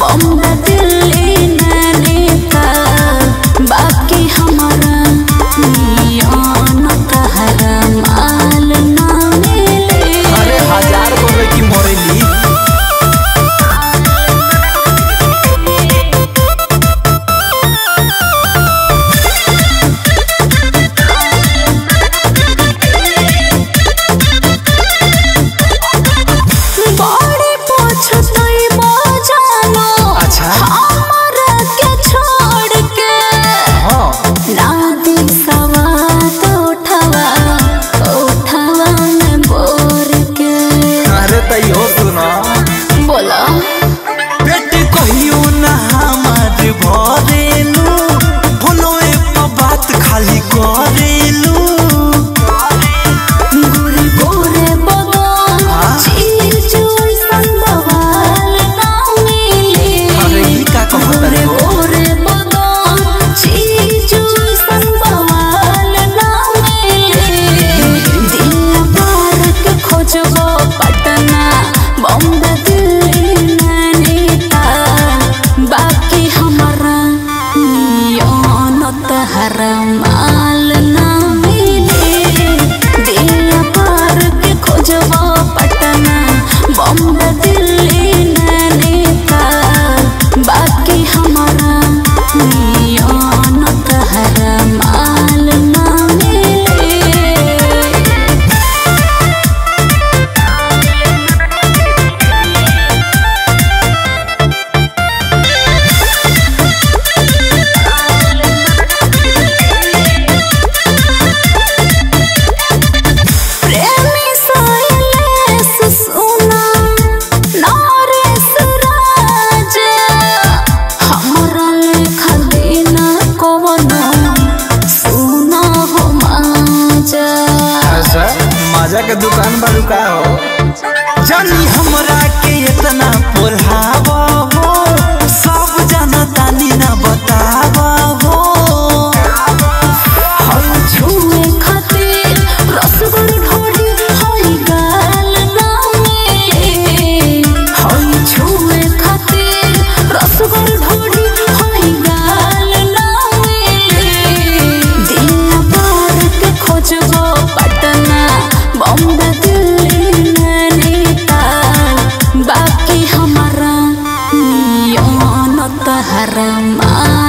बॉम्बे दिल्ली नैनीताल बाकी हमारा नियन तहरा माल ना मिले। अरे 1000 बोले की मोरेली माल ना मिले। दिल पार के खोजबो पटना बॉम्बे दिल्ली नैनीताल बाकी हमारा नियन तहरा माल ना मिले। माजा के दुकान बारू का हो जानी हमरा के इतना पोल्हावा हो सब जाना तानी ना बतावा हो। हम छुए खातिर रसगुल ढोली होई गाल ना मिले। हम छुए खातिर रसगुल ढोली होई गाल ना मिले। दिल पार के खोजबो पटना बॉम्बे दिल्ली नैनीताल बाकी हमारा नियन तहरा माल